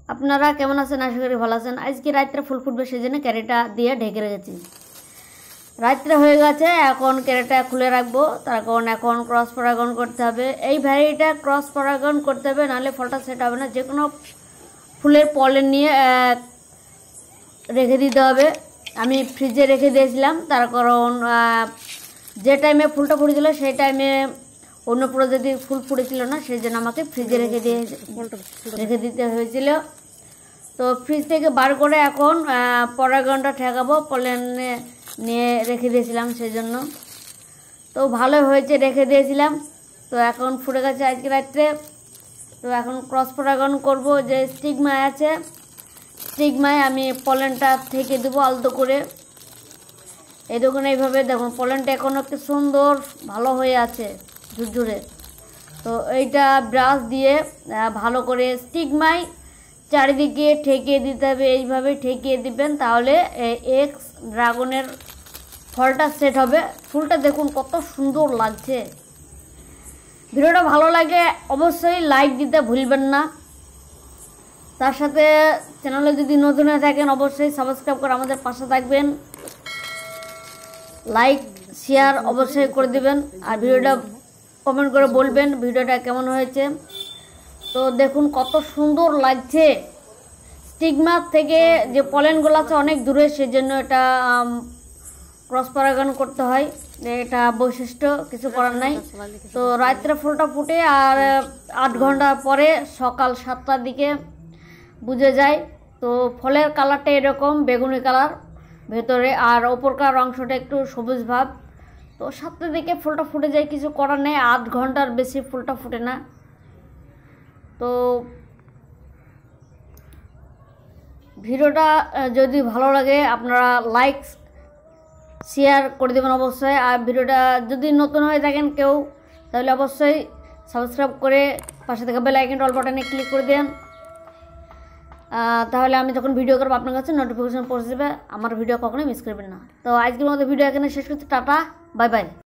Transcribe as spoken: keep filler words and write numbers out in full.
আপনারা কেমন আছেন? আশা করি ভালো আছেন। আজকে রাত্রে ফুল ফুটবে সেজন্য ক্যারেটা দিয়ে ঢেকে রেখেছি। রাত্রে হয়ে গেছে, এখন ক্যারেটা খুলে রাখবো। তার কারণ এখন ক্রস পরাগন করতে হবে। এই ভ্যারাইটিটা ক্রস পরাগন করতে হবে, নাহলে ফলটা সেট হবে না। যে কোনো ফুলের পলেন নিয়ে রেখে দিতে হবে। আমি ফ্রিজে রেখে দিয়েছিলাম, তার কারণ যে টাইমে ফুলটা ফুটেছিল সেই টাইমে অন্য প্রজাতির ফুল ফুটেছিল না, সেই জন্য আমাকে ফ্রিজে রেখে দিয়ে রেখে দিতে হয়েছিল। তো ফ্রিজ থেকে বার করে এখন পরাগনটা ঠেকাবো, পলেনে নিয়ে রেখে দিয়েছিলাম সেই জন্য। তো ভালো হয়েছে, রেখে দিয়েছিলাম। তো এখন ফুটে গেছে আজকে রাত্রে। তো এখন ক্রস পরাগন করব। যে স্টিগমায় আছে, স্টিগমায় আমি পলেনটা থেকে দেবো আলতো করে। এই দেখুন, এইভাবে দেখুন পলেনটা এখন একটু সুন্দর ভালো হয়ে আছে, ঝুরঝুরে। তো এইটা ব্রাশ দিয়ে ভালো করে স্টিগমায় চারিদিকে ঠেকিয়ে দিতে হবে। এইভাবে ঠেকিয়ে দিবেন, তাহলে এক্স ড্রাগনের ফলটা সেট হবে। ফুলটা দেখুন কত সুন্দর লাগছে। ভিডিওটা ভালো লাগে অবশ্যই লাইক দিতে ভুলবেন না। তার সাথে চ্যানেলে যদি নতুন হয়ে থাকেন অবশ্যই সাবস্ক্রাইব করে আমাদের পাশে থাকবেন। লাইক শেয়ার অবশ্যই করে দিবেন, আর ভিডিওটা কমেন্ট করে বলবেন ভিডিওটা কেমন হয়েছে। তো দেখুন কত সুন্দর লাগছে। স্টিগমা থেকে যে পলেনগুলো আছে অনেক দূরে, সেজন্য এটা ক্রস পরাগন করতে হয়। এটা বৈশিষ্ট্য, কিছু করার নাই। তো রাত্রে ফুলটা ফুটে আর আট ঘন্টা পরে সকাল সাতটার দিকে বুঝে যায়। তো ফলের কালারটা এরকম বেগুনি কালার ভেতরে, আর ওপরকার অংশটা একটু সবুজ ভাব। তো সাতটার দিকে ফুলটা ফুটে যায়, কিছু করার নেই। আধ ঘন্টার বেশি ফুলটা ফুটে না। তো ভিডিওটা যদি ভালো লাগে আপনারা লাইক শেয়ার করে দেবেন অবশ্যই। আর ভিডিওটা যদি নতুন হয়ে থাকেন কেউ, তাহলে অবশ্যই সাবস্ক্রাইব করে পাশে থেকে বেল আইকনটা অল বাটনে ক্লিক করে দেন। তাহলে আমি যখন ভিডিও করবো আপনার কাছে নোটিফিকেশন পৌঁছে যাবে। আমার ভিডিও কখনোই মিস করবেন না। তো আজকের মতো ভিডিও এখানে শেষ করছি। টাটা, বাই বাই।